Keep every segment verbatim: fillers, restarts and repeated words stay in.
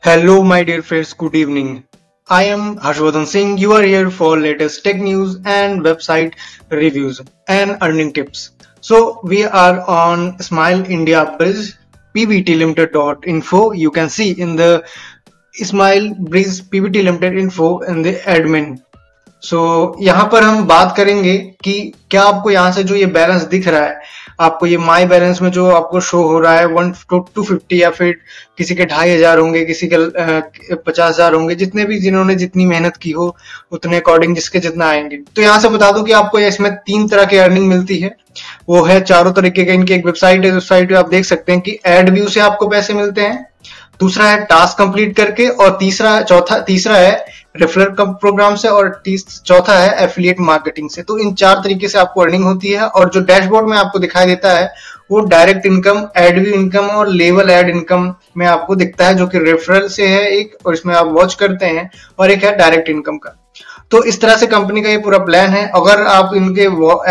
Hello, my dear friends. Good evening. I am Harshvardhan Singh. You are here for latest tech news and website reviews and earning tips. So we are on Smile India Bridge P V T Limited dot info. You can see in the Smile Bridge P V T Limited info in the admin. So so, यहाँ पर हम बात करेंगे कि क्या आपको यहाँ से जो ये बैलेंस दिख रहा है, आपको ये माई बैलेंस में जो आपको शो हो रहा है वन टू फिफ्टी या फिर किसी के ढाई हजार होंगे, किसी के पचास हजार होंगे, जितने भी जिन्होंने जितनी मेहनत की हो उतने अकॉर्डिंग जिसके जितना आएंगे। तो यहाँ से बता दूं कि आपको इसमें तीन तरह की अर्निंग मिलती है। वो है चारों तरीके का। इनकी एक वेबसाइट है, वेबसाइट पे आप देख सकते हैं कि एड व्यू से आपको पैसे मिलते हैं, दूसरा है टास्क कंप्लीट करके, और तीसरा चौथा तीसरा है रेफरल प्रोग्राम से, और चौथा है एफिलिएट मार्केटिंग से। तो इन चार तरीके से आपको अर्निंग होती है। और जो डैशबोर्ड में आपको दिखाई देता है वो direct income, ad view income और लेवल एड इनकम में आपको दिखता है, जो कि रेफरल से है एक, और इसमें आप वॉच करते हैं, और एक है डायरेक्ट इनकम का। तो इस तरह से कंपनी का ये पूरा प्लान है। अगर आप इनके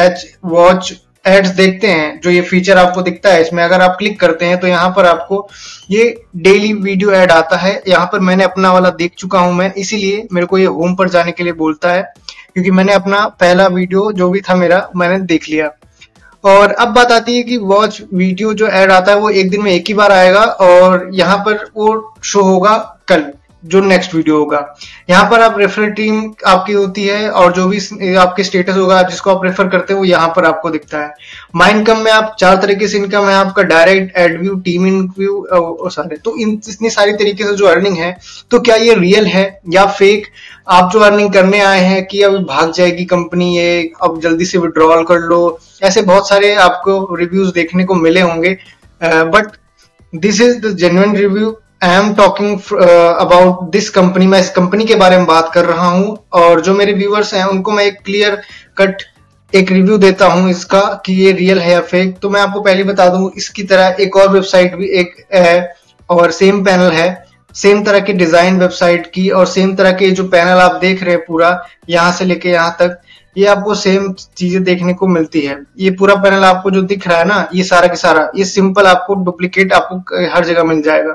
वॉच एड्स देखते हैं, जो ये फीचर आपको दिखता है इसमें, अगर आप क्लिक करते हैं तो यहाँ पर आपको ये डेली वीडियो ऐड आता है। यहाँ पर मैंने अपना वाला देख चुका हूं मैं, इसीलिए मेरे को ये होम पर जाने के लिए बोलता है, क्योंकि मैंने अपना पहला वीडियो जो भी था मेरा मैंने देख लिया। और अब बात आती है कि वॉच वीडियो जो ऐड आता है वो एक दिन में एक ही बार आएगा, और यहाँ पर वो शो होगा कल जो नेक्स्ट वीडियो होगा। यहाँ पर आप रेफरल टीम आपकी होती है, और जो भी आपके स्टेटस होगा जिसको आप रेफर करते हैं वो यहाँ पर आपको दिखता है। माई इनकम में आप चार तरीके से इनकम है आपका, direct, ad view, team in view, सारे। तो इन इतनी सारी तरीके से जो अर्निंग है, तो क्या ये रियल है या फेक? आप जो अर्निंग करने आए हैं कि अब भाग जाएगी कंपनी, ये अब जल्दी से विड्रॉल कर लो, ऐसे बहुत सारे आपको रिव्यूज देखने को मिले होंगे, but this is the genuine review. I am talking about this company. मैं इस कंपनी के बारे में बात कर रहा हूं, और जो मेरे व्यूअर्स हैं उनको मैं एक क्लियर कट एक रिव्यू देता हूं इसका कि ये रियल है या फेक। तो मैं आपको पहले बता दूं, इसकी तरह एक और वेबसाइट भी एक है, और सेम पैनल है, सेम तरह की डिजाइन वेबसाइट की, और सेम तरह के जो पैनल आप देख रहे हैं पूरा यहाँ से लेके यहाँ तक, ये आपको सेम चीजें देखने को मिलती है। ये पूरा पैनल आपको जो दिख रहा है ना, ये सारा के सारा ये सिंपल आपको डुप्लीकेट आपको हर जगह मिल जाएगा।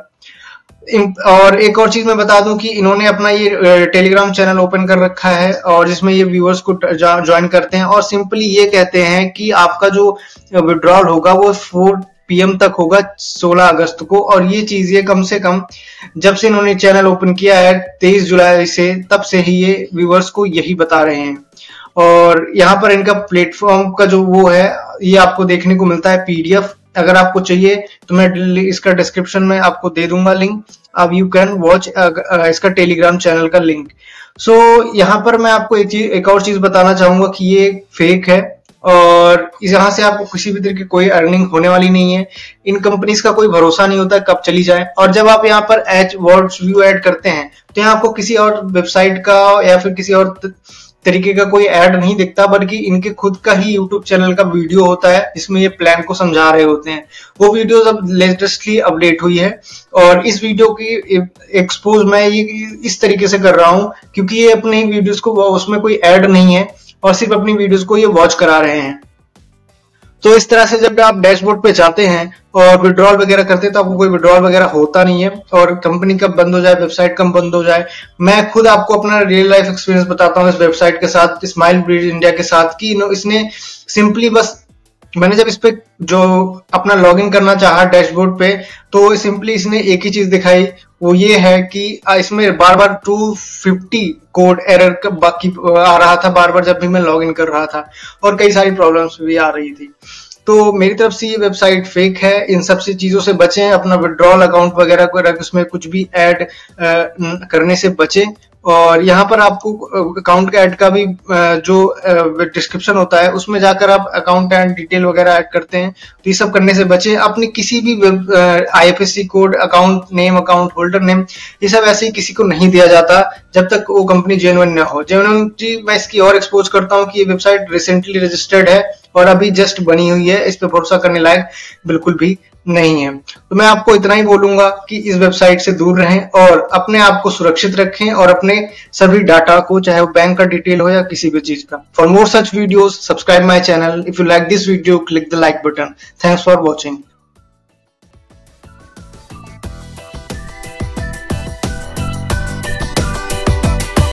और एक और चीज मैं बता दूं कि इन्होंने अपना ये टेलीग्राम चैनल ओपन कर रखा है, और जिसमें ये व्यूअर्स को ज्वाइन करते हैं, और सिंपली ये कहते हैं कि आपका जो विड्रॉल होगा वो फोर पी एम तक होगा सोलह अगस्त को। और ये चीज ये कम से कम जब से इन्होंने चैनल ओपन किया है तेईस जुलाई से, तब से ही ये व्यूअर्स को यही बता रहे हैं। और यहाँ पर इनका प्लेटफॉर्म का जो वो है, ये आपको देखने को मिलता है पी डी एफ। अगर आपको चाहिए तो मैं इसका डिस्क्रिप्शन में आपको दे दूंगा लिंक, अब यू कैन वॉच इसका टेलीग्राम चैनल का लिंक। सो so, यहाँ पर मैं आपको एक चीज एक और चीज बताना चाहूंगा कि ये फेक है, और यहाँ से आपको किसी भी तरह की कोई अर्निंग होने वाली नहीं है। इन कंपनीज का कोई भरोसा नहीं होता कब चली जाए। और जब आप यहाँ पर एच वॉच व्यू ऐड करते हैं तो यहाँ आपको किसी और वेबसाइट का या फिर किसी और तरीके का कोई ऐड नहीं दिखता, बल्कि इनके खुद का ही यूट्यूब चैनल का वीडियो होता है जिसमें ये प्लान को समझा रहे होते हैं। वो वीडियो अब लेटेस्टली अपडेट हुई है, और इस वीडियो की एक्सपोज मैं ये इस तरीके से कर रहा हूं क्योंकि ये अपने वीडियोस को, उसमें कोई ऐड नहीं है, और सिर्फ अपनी वीडियोस को ये वॉच करा रहे हैं। तो इस तरह से जब आप डैशबोर्ड पे जाते हैं और विड्रॉल वगैरह करते हैं तो आपको कोई विड्रॉल वगैरह होता नहीं है, और कंपनी कब बंद हो जाए, वेबसाइट कब बंद हो जाए, मैं खुद आपको अपना रियल लाइफ एक्सपीरियंस बताता हूँ इस वेबसाइट के साथ, स्माइल ब्रिज इंडिया के साथ, कि इसने सिंपली बस, मैंने जब इस पे जो अपना लॉगिन करना चाहा डैशबोर्ड पे, तो सिंपली इसने एक ही चीज दिखाई, वो ये है कि इसमें बार बार टू फिफ्टी कोड एरर बाकी आ रहा था बार बार जब भी मैं लॉगिन कर रहा था, और कई सारी प्रॉब्लम्स भी आ रही थी। तो मेरी तरफ से ये वेबसाइट फेक है। इन सब से चीजों से बचें, अपना विड्रॉल अकाउंट वगैरह को उसमें कुछ भी ऐड करने से बचें। और यहाँ पर आपको अकाउंट का ऐड का भी जो डिस्क्रिप्शन होता है उसमें जाकर आप अकाउंट ऐड डिटेल वगैरह ऐड करते हैं, तो ये सब करने से बचें। अपनी किसी भी I F S C code, account name, account holder name, ये सब ऐसे ही किसी को नहीं दिया जाता जब तक वो कंपनी जेन्युइन न हो। जेन्युइनिटी मैं इसकी और एक्सपोज करता हूँ कि ये वेबसाइट रिसेंटली रजिस्टर्ड है और अभी जस्ट बनी हुई है, इस पे भरोसा करने लायक बिल्कुल भी नहीं है। तो मैं आपको इतना ही बोलूंगा कि इस वेबसाइट से दूर रहें और अपने आप को सुरक्षित रखें, और अपने सभी डाटा को, चाहे वो बैंक का डिटेल हो या किसी भी चीज का। For more such videos subscribe my channel. If you like this video click the like button. Thanks for watching.